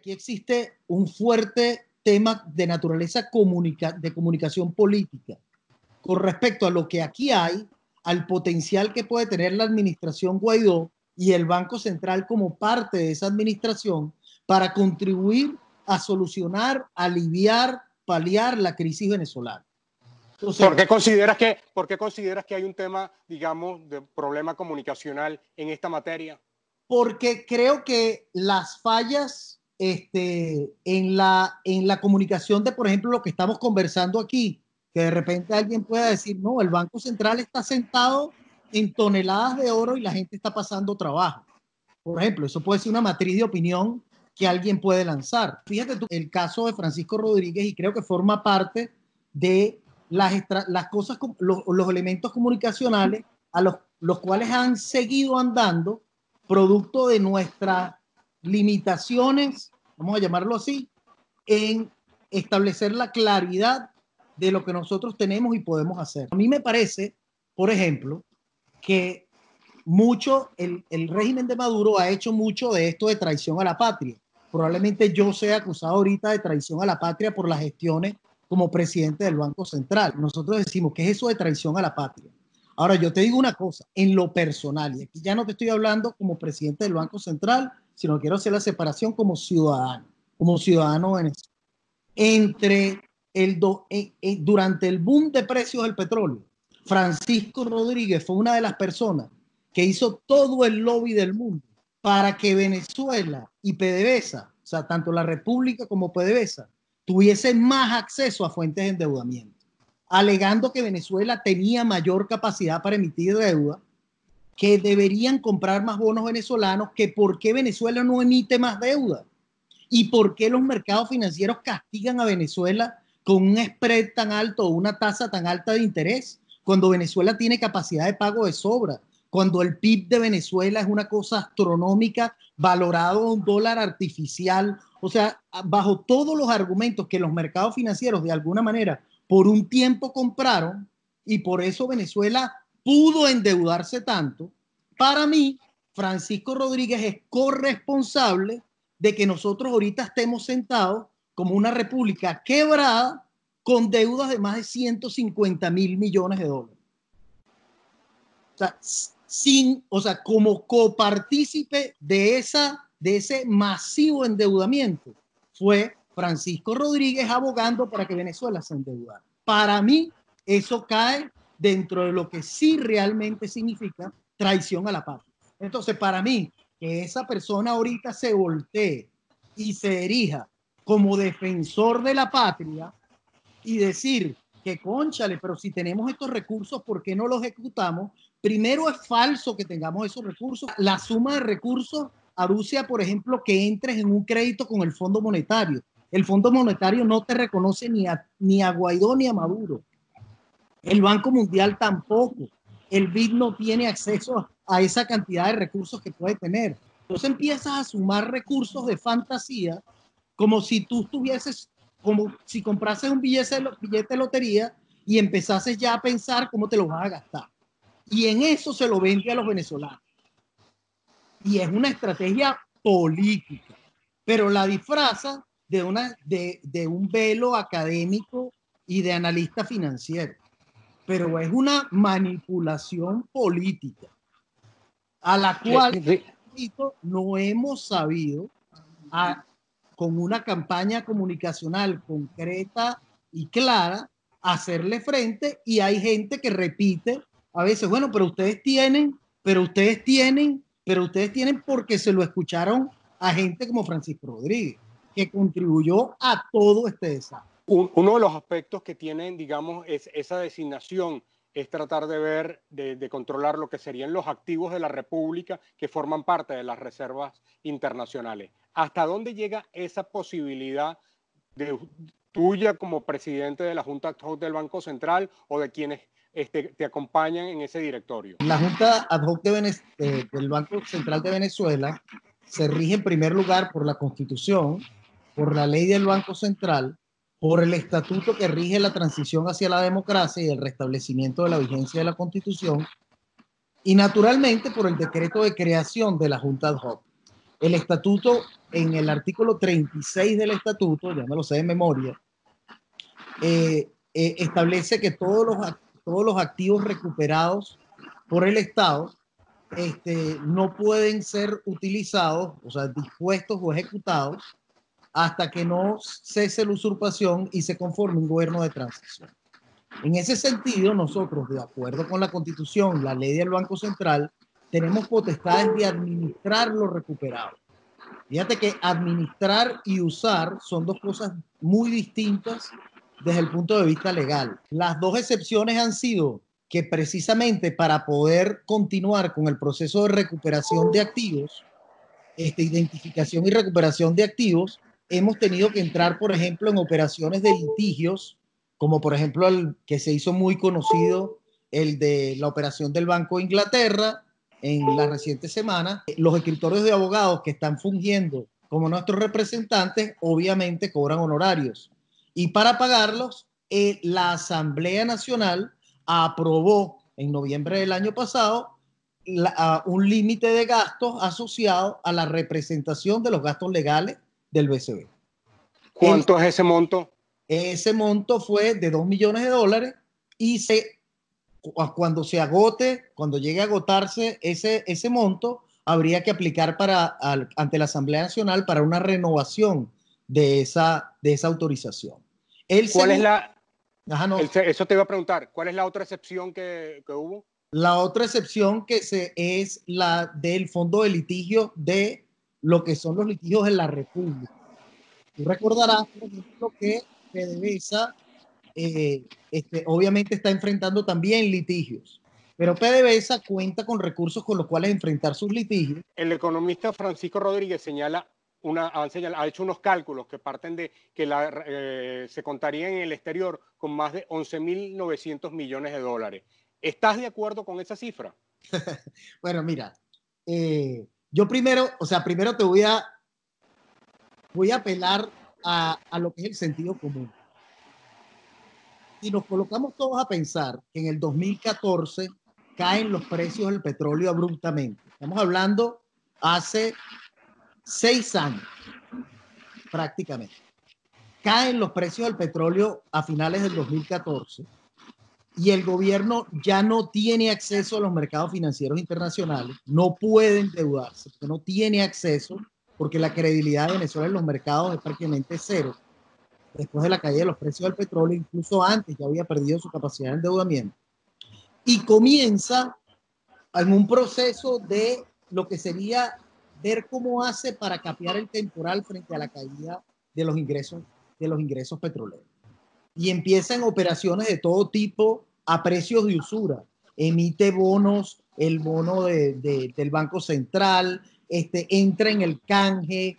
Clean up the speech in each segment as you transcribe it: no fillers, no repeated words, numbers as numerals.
Aquí existe un fuerte tema de naturaleza de comunicación política con respecto a lo que aquí hay, al potencial que puede tener la administración Guaidó y el Banco Central como parte de esa administración para contribuir a solucionar, aliviar, paliar la crisis venezolana. Entonces, ¿Por qué consideras que hay un tema, digamos, de problema comunicacional en esta materia? Porque creo que las fallas en la comunicación de, por ejemplo, lo que estamos conversando aquí, que de repente alguien pueda decir, no, el Banco Central está sentado en toneladas de oro y la gente está pasando trabajo. Por ejemplo, eso puede ser una matriz de opinión que alguien puede lanzar. Fíjate tú, el caso de Francisco Rodríguez, y creo que forma parte de las cosas, los elementos comunicacionales a los cuales han seguido andando producto de nuestras limitaciones, vamos a llamarlo así, en establecer la claridad de lo que nosotros tenemos y podemos hacer. A mí me parece, por ejemplo, que el régimen de Maduro ha hecho mucho de esto de traición a la patria. Probablemente yo sea acusado ahorita de traición a la patria por las gestiones como presidente del Banco Central. Nosotros decimos, ¿qué es eso de traición a la patria? Ahora, yo te digo una cosa, en lo personal, y aquí ya no te estoy hablando como presidente del Banco Central, sino quiero hacer la separación como ciudadano venezolano. Durante el boom de precios del petróleo, Francisco Rodríguez fue una de las personas que hizo todo el lobby del mundo para que Venezuela y PDVSA, o sea, tanto la República como PDVSA, tuviesen más acceso a fuentes de endeudamiento, alegando que Venezuela tenía mayor capacidad para emitir deuda, que deberían comprar más bonos venezolanos, que por qué Venezuela no emite más deuda y por qué los mercados financieros castigan a Venezuela con un spread tan alto o una tasa tan alta de interés, cuando Venezuela tiene capacidad de pago de sobra, cuando el PIB de Venezuela es una cosa astronómica, valorado a un dólar artificial. O sea, bajo todos los argumentos que los mercados financieros de alguna manera por un tiempo compraron, y por eso Venezuela pudo endeudarse tanto, para mí, Francisco Rodríguez es corresponsable de que nosotros ahorita estemos sentados como una república quebrada con deudas de más de 150.000 millones de dólares. O sea, como copartícipe de ese masivo endeudamiento fue Francisco Rodríguez abogando para que Venezuela se endeudara. Para mí, eso cae dentro de lo que sí realmente significa traición a la patria. Entonces, para mí, que esa persona ahorita se voltee y se erija como defensor de la patria y decir que, cónchale, pero si tenemos estos recursos, ¿por qué no los ejecutamos? Primero, es falso que tengamos esos recursos. La suma de recursos aduce, por ejemplo, que entres en un crédito con el Fondo Monetario. El Fondo Monetario no te reconoce ni a Guaidó ni a Maduro. El Banco Mundial tampoco. El BID no tiene acceso a esa cantidad de recursos que puede tener. Entonces empiezas a sumar recursos de fantasía como si tú tuvieses, como si comprases un billete de lotería y empezases ya a pensar cómo te lo vas a gastar. Y en eso se lo vende a los venezolanos. Y es una estrategia política, pero la disfraza de un velo académico y de analista financiero. Pero es una manipulación política a la cual no hemos sabido con una campaña comunicacional concreta y clara hacerle frente, y hay gente que repite a veces, bueno, pero ustedes tienen porque se lo escucharon a gente como Francisco Rodríguez, que contribuyó a todo este desastre. Uno de los aspectos que tienen, digamos, es esa designación, es tratar de ver, de controlar lo que serían los activos de la República que forman parte de las reservas internacionales. ¿Hasta dónde llega esa posibilidad tuya como presidente de la Junta Ad Hoc del Banco Central o de quienes te acompañan en ese directorio? La Junta Ad Hoc del Banco Central de Venezuela se rige en primer lugar por la Constitución, por la ley del Banco Central, por el estatuto que rige la transición hacia la democracia y el restablecimiento de la vigencia de la Constitución, y naturalmente por el decreto de creación de la Junta Ad Hoc. El estatuto, en el artículo 36 del estatuto, ya me lo sé de memoria, establece que todos los activos recuperados por el Estado no pueden ser utilizados, o sea, dispuestos o ejecutados hasta que no cese la usurpación y se conforme un gobierno de transición. En ese sentido, nosotros, de acuerdo con la Constitución, la ley del Banco Central, tenemos potestades de administrar lo recuperado. Fíjate que administrar y usar son dos cosas muy distintas desde el punto de vista legal. Las dos excepciones han sido que precisamente para poder continuar con el proceso de recuperación de activos, identificación y recuperación de activos, hemos tenido que entrar, por ejemplo, en operaciones de litigios, como por ejemplo el que se hizo muy conocido, el de la operación del Banco de Inglaterra en la reciente semana. Los escritorios de abogados que están fungiendo como nuestros representantes obviamente cobran honorarios. Y para pagarlos, la Asamblea Nacional aprobó en noviembre del año pasado un límite de gastos asociado a la representación de los gastos legales del BCB. ¿Cuánto es ese monto? Ese monto fue de $2 millones y cuando se agote, cuando llegue a agotarse ese monto, habría que aplicar ante la Asamblea Nacional para una renovación de esa autorización. ¿Cuál es la? Ajá, no. Eso te iba a preguntar. ¿Cuál es la otra excepción que hubo? La otra excepción es la del fondo de litigio de lo que son los litigios en la República. Tú recordarás, por ejemplo, que PDVSA obviamente está enfrentando también litigios, pero PDVSA cuenta con recursos con los cuales enfrentar sus litigios. El economista Francisco Rodríguez ha hecho unos cálculos que parten de que se contaría en el exterior con más de 11.900 millones de dólares. ¿Estás de acuerdo con esa cifra? Bueno, mira, yo primero te voy a apelar a lo que es el sentido común. Si nos colocamos todos a pensar que en el 2014 caen los precios del petróleo abruptamente, estamos hablando hace 6 años prácticamente, caen los precios del petróleo a finales del 2014 y el gobierno ya no tiene acceso a los mercados financieros internacionales, no puede endeudarse, porque no tiene acceso, porque la credibilidad de Venezuela en los mercados es prácticamente cero. Después de la caída de los precios del petróleo, incluso antes ya había perdido su capacidad de endeudamiento. Y comienza en un proceso de lo que sería ver cómo hace para capear el temporal frente a la caída de los ingresos petroleros. Y empieza en operaciones de todo tipo a precios de usura. Emite bonos, el bono del Banco Central, entra en el canje,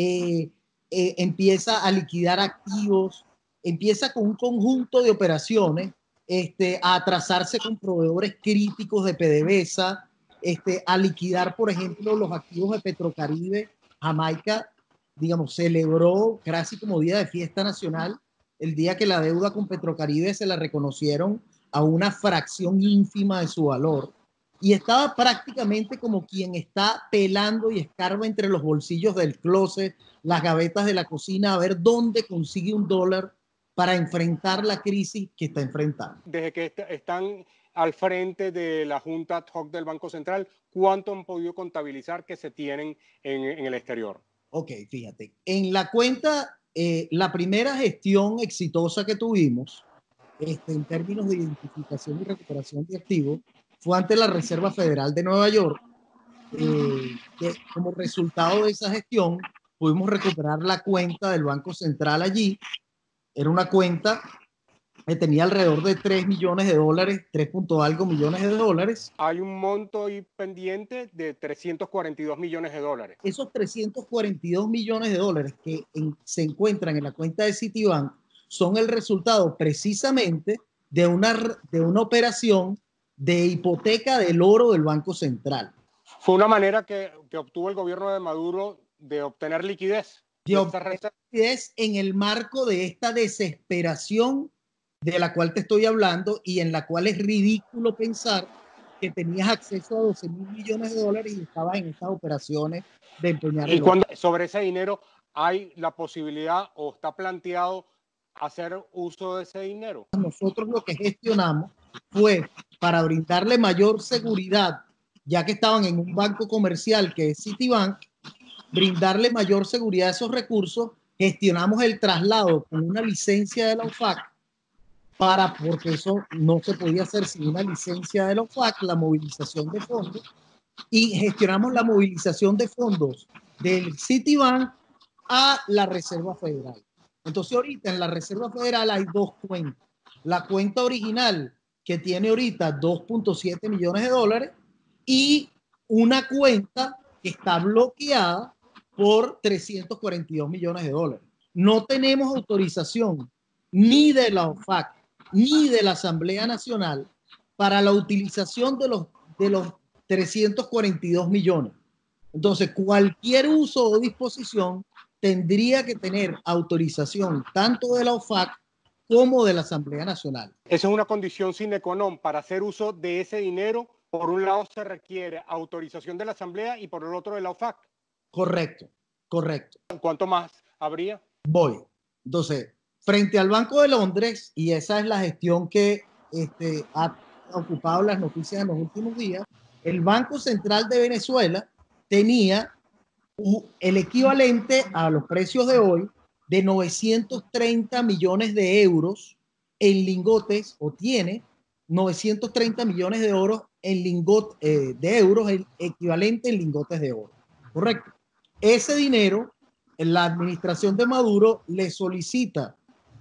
empieza a liquidar activos, empieza con un conjunto de operaciones, a atrasarse con proveedores críticos de PDVSA, a liquidar, por ejemplo, los activos de Petrocaribe. Jamaica, digamos, celebró casi como día de fiesta nacional el día que la deuda con Petrocaribe se la reconocieron a una fracción ínfima de su valor. Y estaba prácticamente como quien está pelando y escarba entre los bolsillos del closet, las gavetas de la cocina, a ver dónde consigue un dólar para enfrentar la crisis que está enfrentando. Desde que están al frente de la Junta ad hoc del Banco Central, ¿cuánto han podido contabilizar que se tienen en el exterior? Ok, fíjate, en la cuenta, la primera gestión exitosa que tuvimos, en términos de identificación y recuperación de activos, fue ante la Reserva Federal de Nueva York. Que como resultado de esa gestión, pudimos recuperar la cuenta del Banco Central allí. Era una cuenta que tenía alrededor de 3 millones de dólares, 3 punto algo millones de dólares. Hay un monto ahí pendiente de 342 millones de dólares. Esos 342 millones de dólares que se encuentran en la cuenta de Citibank son el resultado precisamente de una operación de hipoteca del oro del Banco Central. Fue una manera que obtuvo el gobierno de Maduro de obtener liquidez. Liquidez en el marco de esta desesperación de la cual te estoy hablando y en la cual es ridículo pensar que tenías acceso a 12.000 millones de dólares y estabas en estas operaciones de empeñar Y el oro. cuando sobre ese dinero hay la posibilidad o está planteado hacer uso de ese dinero. Nosotros lo que gestionamos fue para brindarle mayor seguridad, ya que estaban en un banco comercial que es Citibank, brindarle mayor seguridad a esos recursos, gestionamos el traslado con una licencia de la OFAC, porque eso no se podía hacer sin una licencia de la OFAC, la movilización de fondos, y gestionamos la movilización de fondos del Citibank a la Reserva Federal. Entonces ahorita en la Reserva Federal hay dos cuentas. La cuenta original que tiene ahorita 2.7 millones de dólares y una cuenta que está bloqueada por 342 millones de dólares. No tenemos autorización ni de la OFAC ni de la Asamblea Nacional para la utilización de los 342 millones. Entonces, cualquier uso o disposición tendría que tener autorización tanto de la OFAC como de la Asamblea Nacional. Esa es una condición sine qua non para hacer uso de ese dinero. Por un lado se requiere autorización de la Asamblea y por el otro de la OFAC. Correcto, correcto. ¿Cuánto más habría? Voy. Entonces, frente al Banco de Londres, y esa es la gestión que ha ocupado las noticias en los últimos días, el Banco Central de Venezuela tenía el equivalente a los precios de hoy de 930 millones de euros en lingotes, o tiene 930 millones de euros en de euros, el equivalente en lingotes de oro. Correcto. Ese dinero, la administración de Maduro le solicita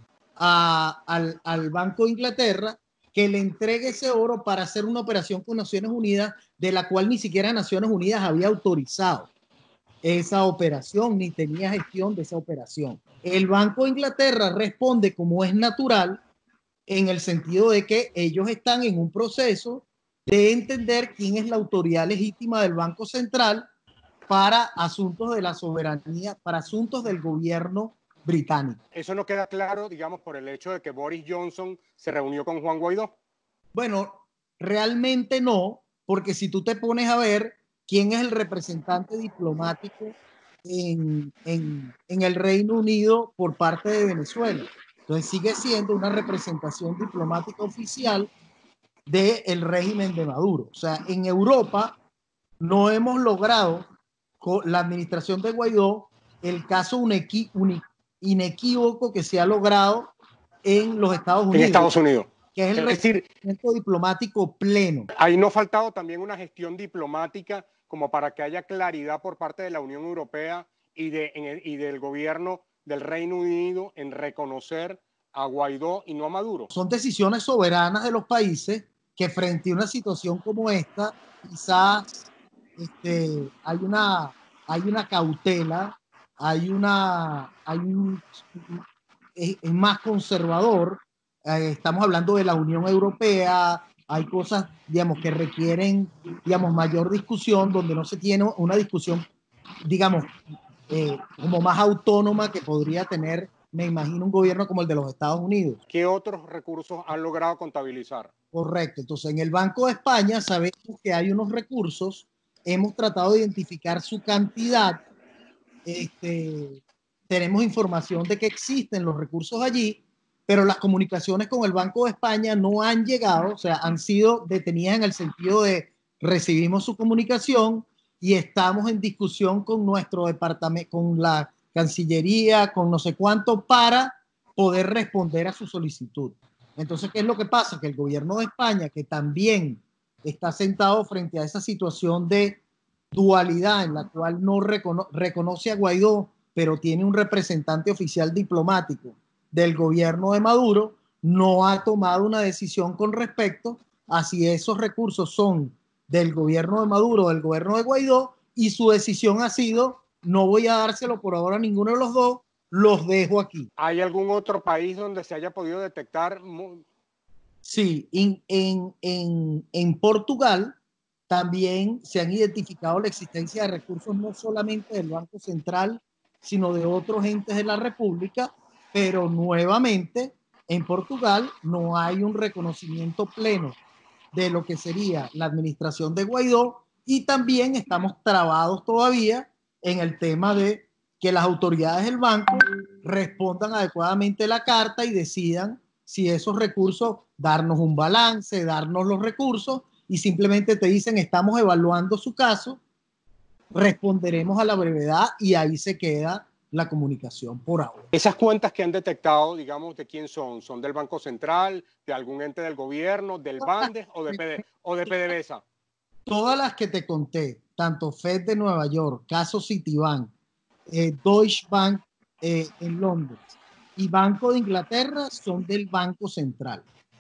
al Banco de Inglaterra que le entregue ese oro para hacer una operación con Naciones Unidas, de la cual ni siquiera Naciones Unidas había autorizado esa operación, ni tenía gestión de esa operación. El Banco de Inglaterra responde como es natural, en el sentido de que ellos están en un proceso de entender quién es la autoridad legítima del Banco Central para asuntos de la soberanía, para asuntos del gobierno británico. Eso no queda claro, digamos, por el hecho de que Boris Johnson se reunió con Juan Guaidó. Bueno, realmente no, porque si tú te pones a ver quién es el representante diplomático en el Reino Unido por parte de Venezuela, entonces sigue siendo una representación diplomática oficial del régimen de Maduro. O sea, en Europa no hemos logrado con la administración de Guaidó el caso inequívoco que se ha logrado en los Estados Unidos. En Estados Unidos. Que es el reconocimiento diplomático pleno. Ahí no ha faltado también una gestión diplomática como para que haya claridad por parte de la Unión Europea y del gobierno del Reino Unido en reconocer a Guaidó y no a Maduro. Son decisiones soberanas de los países que frente a una situación como esta, quizás hay una cautela, es más conservador. Estamos hablando de la Unión Europea, hay cosas, digamos, que requieren, digamos, mayor discusión, donde no se tiene una discusión, digamos, como más autónoma que podría tener, me imagino, un gobierno como el de los Estados Unidos. ¿Qué otros recursos han logrado contabilizar? Correcto. Entonces, en el Banco de España sabemos que hay unos recursos, hemos tratado de identificar su cantidad, tenemos información de que existen los recursos allí, pero las comunicaciones con el Banco de España no han llegado, o sea, han sido detenidas en el sentido de recibimos su comunicación y estamos en discusión con nuestro departamento, con la Cancillería, con no sé cuánto, para poder responder a su solicitud. Entonces, ¿qué es lo que pasa? Que el gobierno de España, que también está sentado frente a esa situación de dualidad en la cual no reconoce a Guaidó, pero tiene un representante oficial diplomático del gobierno de Maduro, no ha tomado una decisión con respecto a si esos recursos son del gobierno de Maduro o del gobierno de Guaidó, y su decisión ha sido: no voy a dárselo por ahora a ninguno de los dos, los dejo aquí. ¿Hay algún otro país donde se haya podido detectar? Sí, en Portugal también se han identificado la existencia de recursos no solamente del Banco Central, sino de otros entes de la República, pero nuevamente en Portugal no hay un reconocimiento pleno de lo que sería la administración de Guaidó, y también estamos trabados todavía en el tema de que las autoridades del banco respondan adecuadamente la carta y decidan si esos recursos, darnos un balance, darnos los recursos, y simplemente te dicen estamos evaluando su caso, responderemos a la brevedad, y ahí se queda la comunicación por ahora. Esas cuentas que han detectado, digamos, ¿de quién son? ¿Son del Banco Central, de algún ente del gobierno, del BANDES o de PDVSA? Todas las que te conté, tanto Fed de Nueva York, caso Citibank, Deutsche Bank en Londres y Banco de Inglaterra, son del Banco Central.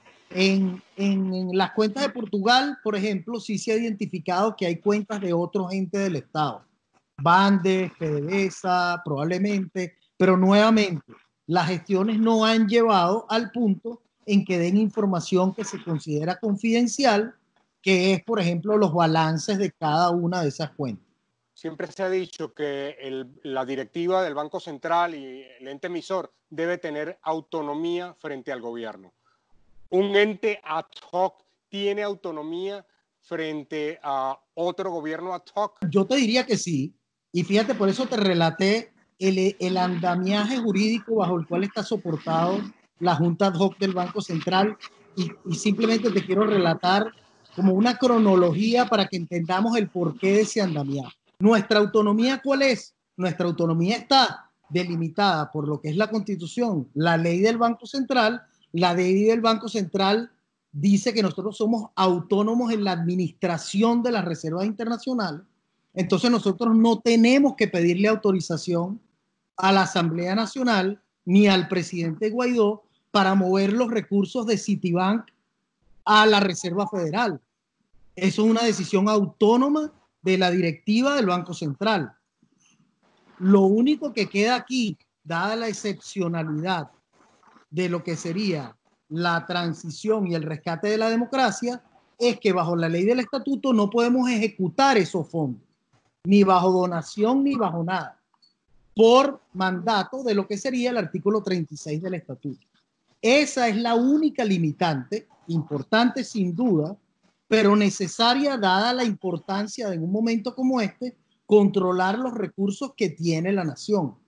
En las cuentas de Portugal, por ejemplo, sí se ha identificado que hay cuentas de otros entes del Estado. Bandes, PDVSA, probablemente, pero nuevamente, las gestiones no han llevado al punto en que den información que se considera confidencial, que es, por ejemplo, los balances de cada una de esas cuentas. Siempre se ha dicho que la directiva del Banco Central y el ente emisor debe tener autonomía frente al gobierno. ¿Un ente ad hoc tiene autonomía frente a otro gobierno ad hoc? Yo te diría que sí, y fíjate, por eso te relaté el andamiaje jurídico bajo el cual está soportado la Junta ad hoc del Banco Central, y simplemente te quiero relatar como una cronología para que entendamos el porqué de ese andamiaje. ¿Nuestra autonomía cuál es? Nuestra autonomía está delimitada por lo que es la Constitución, la ley del Banco Central. La ley del Banco Central dice que nosotros somos autónomos en la administración de las reservas internacionales. Entonces nosotros no tenemos que pedirle autorización a la Asamblea Nacional ni al presidente Guaidó para mover los recursos de Citibank a la Reserva Federal. Eso es una decisión autónoma de la directiva del Banco Central. Lo único que queda aquí, dada la excepcionalidad de lo que sería la transición y el rescate de la democracia, es que bajo la ley del estatuto no podemos ejecutar esos fondos, ni bajo donación ni bajo nada, por mandato de lo que sería el artículo 36 del estatuto. Esa es la única limitante, importante sin duda, pero necesaria dada la importancia de en un momento como este controlar los recursos que tiene la nación.